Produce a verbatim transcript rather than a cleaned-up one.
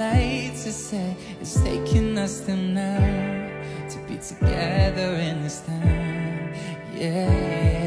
lights are set, it's taking us to now, to be together in this time, yeah.